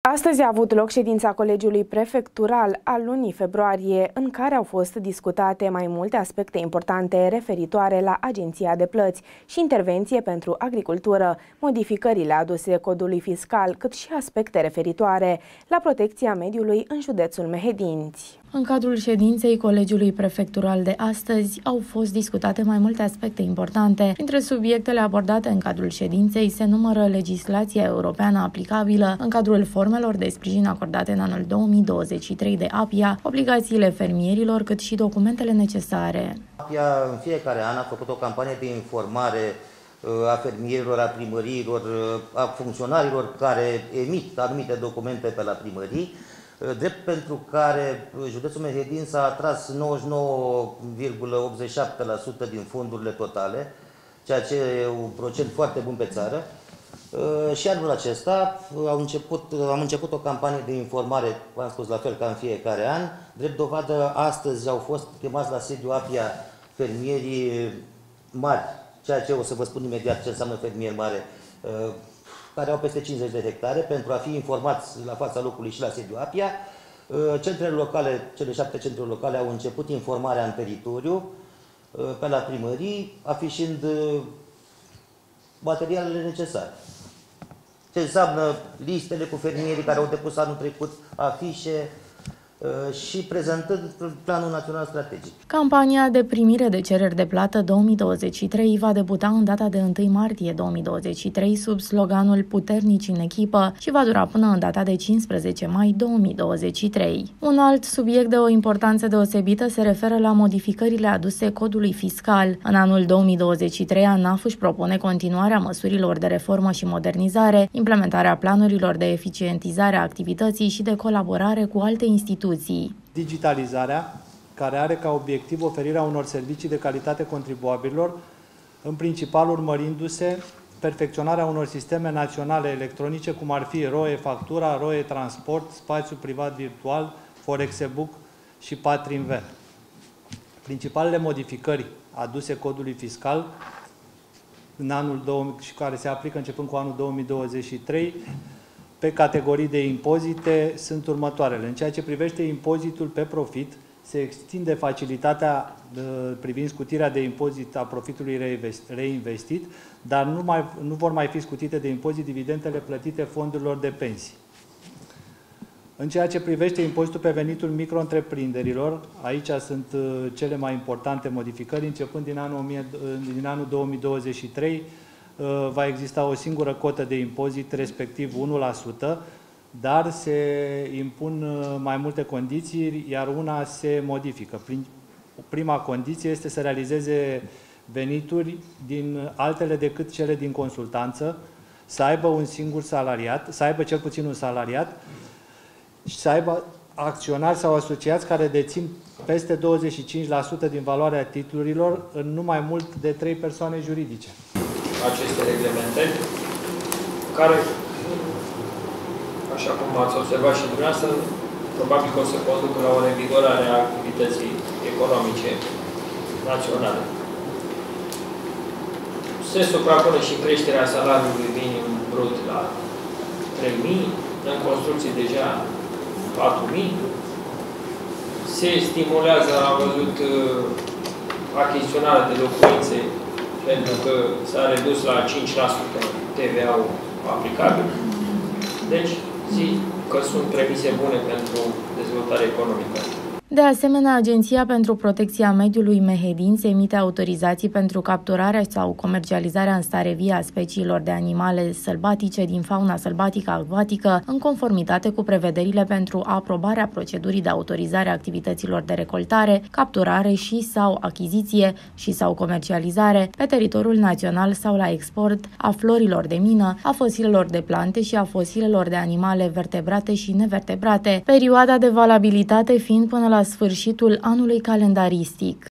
Astăzi a avut loc ședința Colegiului Prefectural al lunii februarie, în care au fost discutate mai multe aspecte importante referitoare la Agenția de Plăți și intervenție pentru agricultură, modificările aduse codului fiscal, cât și aspecte referitoare la protecția mediului în județul Mehedinți. În cadrul ședinței Colegiului Prefectural de astăzi au fost discutate mai multe aspecte importante. Printre subiectele abordate în cadrul ședinței se numără legislația europeană aplicabilă în cadrul formelor de sprijin acordate în anul 2023 de APIA, obligațiile fermierilor, cât și documentele necesare. APIA în fiecare an a făcut o campanie de informare a fermierilor, a primăriilor, a funcționarilor care emit anumite documente pe la primării, drept pentru care județul Mehedinți s-a atras 99,87% din fondurile totale, ceea ce e un procent foarte bun pe țară. Și anul acesta am început o campanie de informare, v-am spus, la fel ca în fiecare an. Drept dovadă, astăzi au fost chemați la sediu APIA fermierii mari, ceea ce o să vă spun imediat ce înseamnă fermier mare, care au peste 50 de hectare, pentru a fi informați la fața locului și la sediu APIA. Centrele locale, cele 7 centre locale au început informarea în teritoriu, pe la primării, afișând materialele necesare. Ce înseamnă listele cu fermierii care au depus anul trecut, afișe și prezentând Planul Național Strategic. Campania de primire de cereri de plată 2023 va debuta în data de 1 martie 2023 sub sloganul Puternici în echipă și va dura până în data de 15 mai 2023. Un alt subiect de o importanță deosebită se referă la modificările aduse codului fiscal. În anul 2023, ANAF își propune continuarea măsurilor de reformă și modernizare, implementarea planurilor de eficientizare a activității și de colaborare cu alte instituții. Digitalizarea, care are ca obiectiv oferirea unor servicii de calitate contribuabililor, în principal urmărindu-se perfecționarea unor sisteme naționale electronice, cum ar fi ROE Factura, ROE Transport, Spațiu Privat Virtual, Forexebook și Patrinver. Principalele modificări aduse codului fiscal în anul și care se aplică începând cu anul 2023 pe categorii de impozite sunt următoarele. În ceea ce privește impozitul pe profit, se extinde facilitatea privind scutirea de impozit a profitului reinvestit, dar nu vor mai fi scutite de impozit dividendele plătite fondurilor de pensii. În ceea ce privește impozitul pe venitul micro-întreprinderilor, aici sunt cele mai importante modificări. Începând din anul 2023, va exista o singură cotă de impozit, respectiv 1%, dar se impun mai multe condiții, iar una se modifică. Prima condiție este să realizeze venituri din altele decât cele din consultanță, să aibă un singur salariat, să aibă cel puțin un salariat și să aibă acționari sau asociați care dețin peste 25% din valoarea titlurilor în nu mai mult de 3 persoane juridice. Aceste reglementări, care, așa cum ați observat și dumneavoastră, probabil că o să conducă la o revigorare a activității economice naționale. Se suprapune și creșterea salariului minim brut la 3.000, în construcții deja 4.000. Se stimulează, am văzut, achiziționarea de locuințe, pentru că s-a redus la 5% TVA-ul aplicabil. Deci, zic că sunt premise bune pentru dezvoltare economică. De asemenea, Agenția pentru Protecția Mediului Mehedinți emite autorizații pentru capturarea sau comercializarea în stare vie a speciilor de animale sălbatice din fauna sălbatică acvatică, în conformitate cu prevederile pentru aprobarea procedurii de autorizare a activităților de recoltare, capturare și sau achiziție și sau comercializare pe teritoriul național sau la export a florilor de mină, a fosilelor de plante și a fosilelor de animale vertebrate și nevertebrate, perioada de valabilitate fiind până la sfârșitul anului calendaristic.